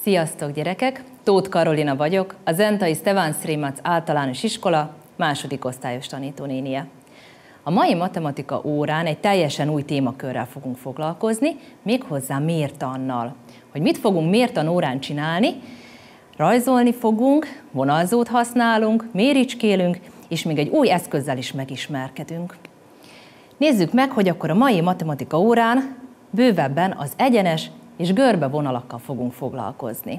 Sziasztok gyerekek! Tóth Karolina vagyok, a Zentai Stefan Srimac általános iskola második osztályos tanítónénie. A mai matematika órán egy teljesen új témakörrel fogunk foglalkozni, méghozzá mértannal. Hogy mit fogunk mértan órán csinálni? Rajzolni fogunk, vonalzót használunk, méricskélünk, és még egy új eszközzel is megismerkedünk. Nézzük meg, hogy akkor a mai matematika órán bővebben az egyenes és görbe vonalakkal fogunk foglalkozni.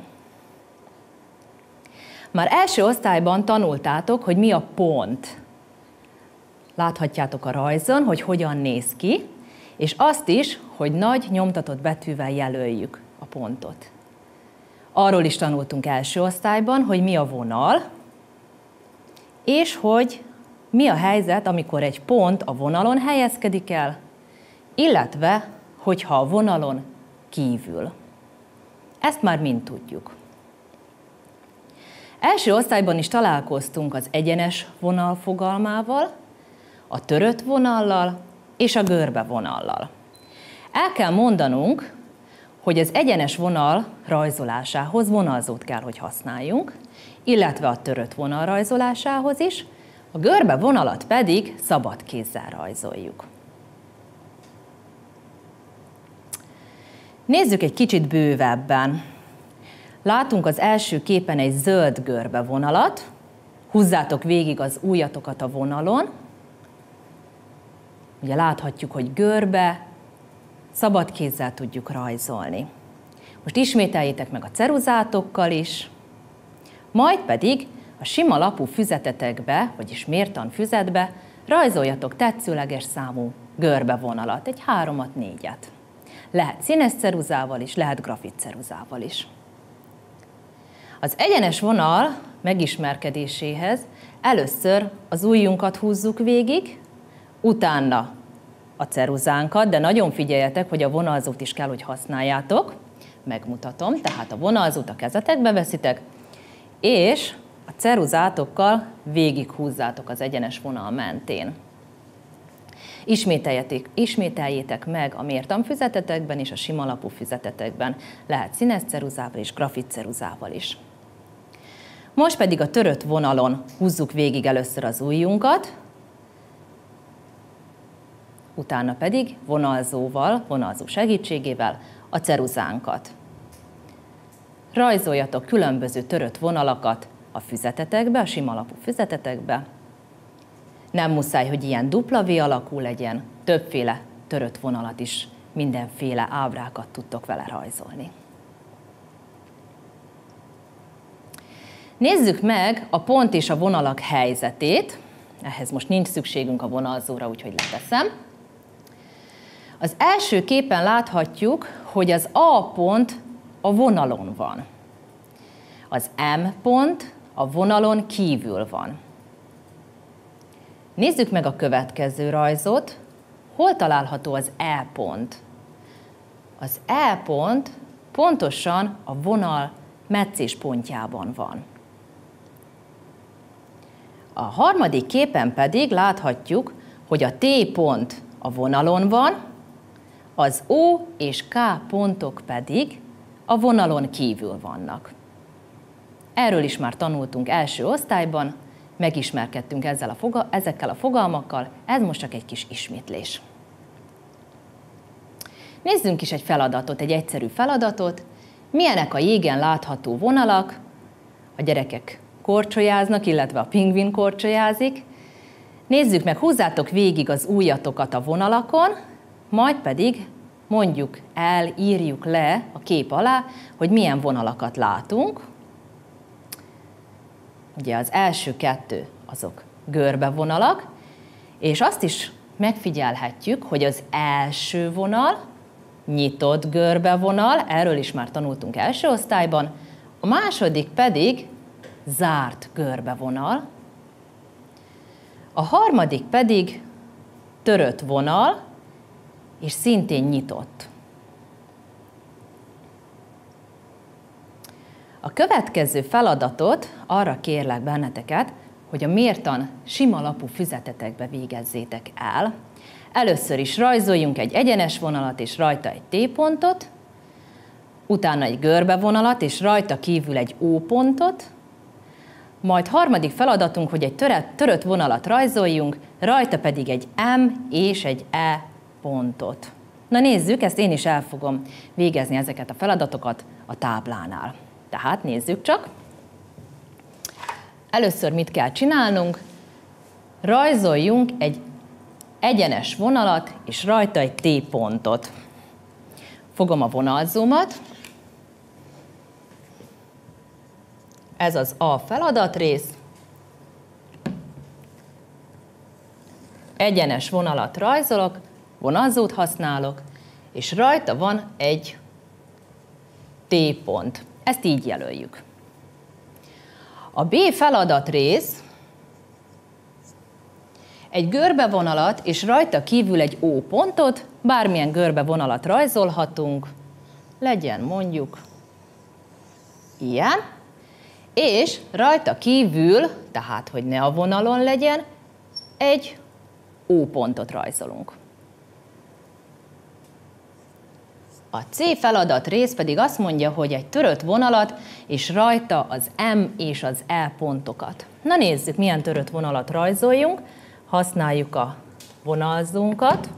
Már első osztályban tanultátok, hogy mi a pont. Láthatjátok a rajzon, hogy hogyan néz ki, és azt is, hogy nagy nyomtatott betűvel jelöljük a pontot. Arról is tanultunk első osztályban, hogy mi a vonal, és hogy mi a helyzet, amikor egy pont a vonalon helyezkedik el, illetve, hogyha a vonalon kívül. Ezt már mind tudjuk. Első osztályban is találkoztunk az egyenes vonal fogalmával, a törött vonallal és a görbe vonallal. El kell mondanunk, hogy az egyenes vonal rajzolásához vonalzót kell, hogy használjunk, illetve a törött vonal rajzolásához is, a görbe vonalat pedig szabad kézzel rajzoljuk. Nézzük egy kicsit bővebben. Látunk az első képen egy zöld görbe vonalat, húzzátok végig az ujjatokat a vonalon. Ugye láthatjuk, hogy görbe, szabad kézzel tudjuk rajzolni. Most ismételjétek meg a ceruzátokkal is, majd pedig a sima lapú füzetetekbe, vagyis mértan füzetbe rajzoljatok tetszőleges számú görbe vonalat, egy 3-at, 4-et. Lehet színes ceruzával is, lehet grafit ceruzával is. Az egyenes vonal megismerkedéséhez először az ujjunkat húzzuk végig, utána a ceruzánkat, de nagyon figyeljetek, hogy a vonalzót is kell, hogy használjátok. Megmutatom, tehát a vonalzót a kezetekbe veszitek, és a ceruzátokkal végig húzzátok az egyenes vonal mentén. Ismételjétek meg a mértan füzetetekben és a sima lapú füzetetekben. Lehet színes ceruzával és grafit ceruzával is. Most pedig a törött vonalon húzzuk végig először az ujjunkat, utána pedig vonalzó segítségével a ceruzánkat. Rajzoljatok különböző törött vonalakat a füzetetekbe, a sima lapú füzetetekbe. Nem muszáj, hogy ilyen dupla V alakú legyen, többféle törött vonalat is, mindenféle ábrákat tudtok vele rajzolni. Nézzük meg a pont és a vonalak helyzetét. Ehhez most nincs szükségünk a vonalzóra, úgyhogy leteszem. Az első képen láthatjuk, hogy az A pont a vonalon van. Az M pont a vonalon kívül van. Nézzük meg a következő rajzot. Hol található az E pont? Az E pont pontosan a vonal metszéspontjában van. A harmadik képen pedig láthatjuk, hogy a T pont a vonalon van, az O és K pontok pedig a vonalon kívül vannak. Erről is már tanultunk első osztályban, megismerkedtünk ezekkel a fogalmakkal, ez most csak egy kis ismétlés. Nézzünk is egy feladatot, egy egyszerű feladatot. Milyenek a jégen látható vonalak? A gyerekek korcsolyáznak, illetve a pingvin korcsolyázik. Nézzük meg, húzzátok végig az ujjatokat a vonalakon, majd pedig mondjuk el, írjuk le a kép alá, hogy milyen vonalakat látunk. Ugye az első kettő azok görbe vonalak, és azt is megfigyelhetjük, hogy az első vonal nyitott görbe vonal, erről is már tanultunk első osztályban, a második pedig zárt görbe vonal, a harmadik pedig törött vonal, és szintén nyitott. A következő feladatot arra kérlek benneteket, hogy a mértan sima lapú füzetetekbe végezzétek el. Először is rajzoljunk egy egyenes vonalat és rajta egy T pontot, utána egy görbevonalat, és rajta kívül egy O pontot, majd harmadik feladatunk, hogy egy törött vonalat rajzoljunk, rajta pedig egy M és egy E pontot. Na nézzük, ezt én is el fogom végezni ezeket a feladatokat a táblánál. Tehát nézzük csak. Először mit kell csinálnunk? Rajzoljunk egy egyenes vonalat, és rajta egy T pontot. Fogom a vonalzómat. Ez az A feladatrész. Egyenes vonalat rajzolok, vonalzót használok, és rajta van egy T pont. Ezt így jelöljük. A B feladatrész egy görbevonalat, és rajta kívül egy O pontot, bármilyen görbevonalat rajzolhatunk, legyen mondjuk ilyen, és rajta kívül, tehát hogy ne a vonalon legyen, egy O pontot rajzolunk. A C feladat rész pedig azt mondja, hogy egy törött vonalat, és rajta az M és az E pontokat. Na nézzük, milyen törött vonalat rajzoljunk. Használjuk a vonalzónkat.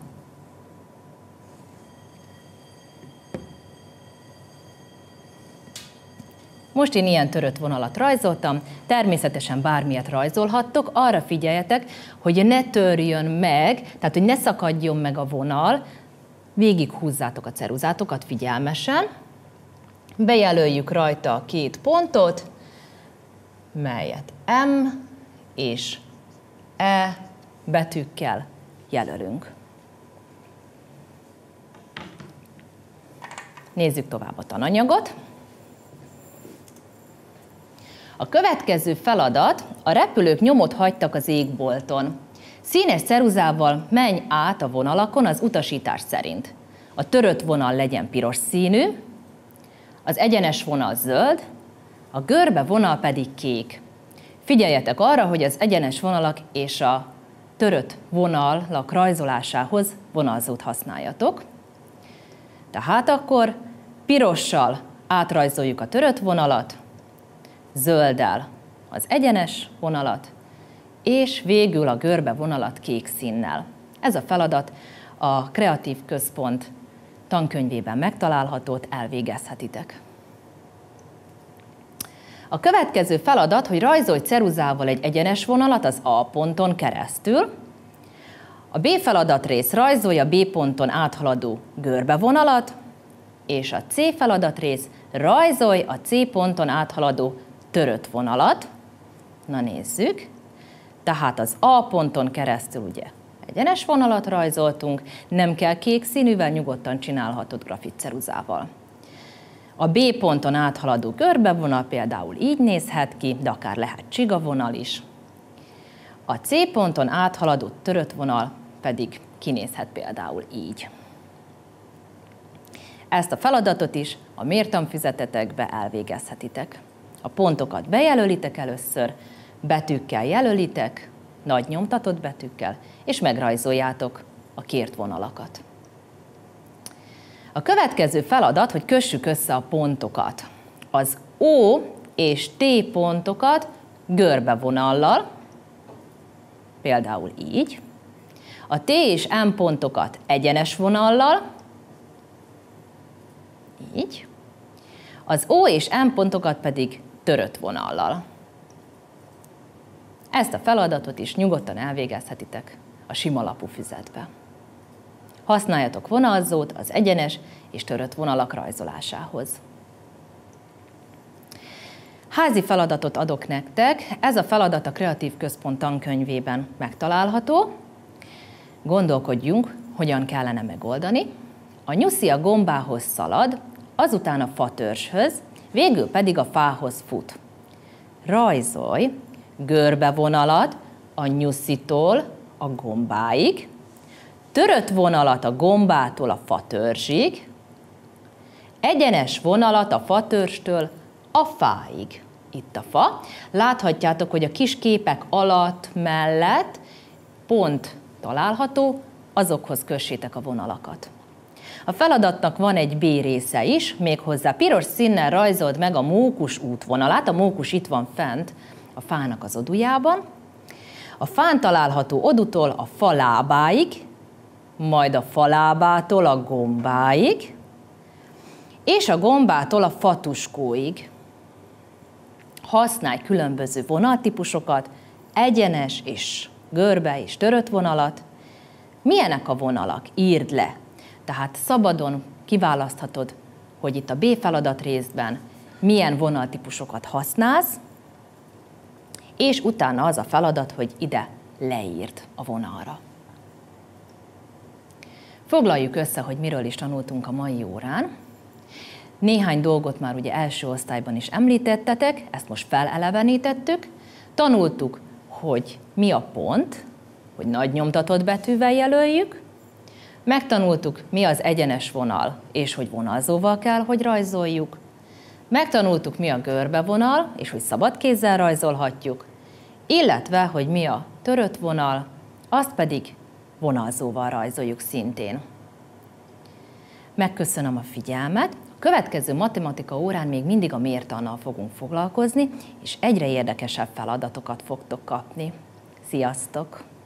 Most én ilyen törött vonalat rajzoltam, természetesen bármilyet rajzolhattok, arra figyeljetek, hogy ne törjön meg, tehát hogy ne szakadjon meg a vonal, végig húzzátok a ceruzátokat figyelmesen, bejelöljük rajta a két pontot, melyet M és E betűkkel jelölünk. Nézzük tovább a tananyagot. A következő feladat, a repülők nyomot hagytak az égbolton. Színes ceruzával menj át a vonalakon az utasítás szerint. A törött vonal legyen piros színű, az egyenes vonal zöld, a görbe vonal pedig kék. Figyeljetek arra, hogy az egyenes vonalak és a törött vonalak rajzolásához vonalzót használjatok. Tehát akkor pirossal átrajzoljuk a törött vonalat, zölddel az egyenes vonalat, és végül a görbe vonalat kék színnel. Ez a feladat a Kreatív Központ tankönyvében megtalálható, elvégezhetitek. A következő feladat, hogy rajzolj ceruzával egy egyenes vonalat az A ponton keresztül. A B feladatrész rajzolja B ponton áthaladó görbevonalat, és a C feladatrész rajzolj a C ponton áthaladó törött vonalat. Na nézzük. Tehát az A ponton keresztül ugye egyenes vonalat rajzoltunk, nem kell kék színűvel, nyugodtan csinálhatod grafitceruzával. A B ponton áthaladó görbevonal például így nézhet ki, de akár lehet csigavonal is. A C ponton áthaladó törött vonal pedig kinézhet például így. Ezt a feladatot is a mértanfüzetetekbe elvégezhetitek. A pontokat bejelölitek először, betűkkel jelölitek, nagy nyomtatott betűkkel, és megrajzoljátok a kért vonalakat. A következő feladat, hogy kössük össze a pontokat. Az O és T pontokat görbevonallal, például így, a T és M pontokat egyenes vonallal, így, az O és M pontokat pedig törött vonallal. Ezt a feladatot is nyugodtan elvégezhetitek a sima lapú füzetbe. Használjatok vonalzót az egyenes és törött vonalak rajzolásához. Házi feladatot adok nektek, ez a feladat a Kreatív Központ tankönyvében megtalálható. Gondolkodjunk, hogyan kellene megoldani. A nyuszi a gombához szalad, azután a fatörzshöz, végül pedig a fához fut. Rajzolj görbevonalat a nyuszitól a gombáig, törött vonalat a gombától a fatörzsig, egyenes vonalat a fatörzstől a fáig. Itt a fa. Láthatjátok, hogy a kis képek alatt, mellett pont található, azokhoz kössétek a vonalakat. A feladatnak van egy B része is, méghozzá piros színnel rajzold meg a mókus útvonalát. A mókus itt van fent a fának az odujában. A fán található odutól a fa lábáig, majd a fa lábától a gombáig, és a gombától a fatuskóig. Használj különböző vonaltípusokat, egyenes és görbe és törött vonalat. Milyenek a vonalak? Írd le. Tehát szabadon kiválaszthatod, hogy itt a B feladat részben milyen vonaltípusokat használsz, és utána az a feladat, hogy ide leírd a vonalra. Foglaljuk össze, hogy miről is tanultunk a mai órán. Néhány dolgot már ugye első osztályban is említettetek, ezt most felelevenítettük. Tanultuk, hogy mi a pont, hogy nagy nyomtatott betűvel jelöljük. Megtanultuk, mi az egyenes vonal, és hogy vonalzóval kell, hogy rajzoljuk. Megtanultuk, mi a görbevonal, és hogy szabad kézzel rajzolhatjuk. Illetve, hogy mi a törött vonal, azt pedig vonalzóval rajzoljuk szintén. Megköszönöm a figyelmet. A következő matematika órán még mindig a mértannal fogunk foglalkozni, és egyre érdekesebb feladatokat fogtok kapni. Sziasztok!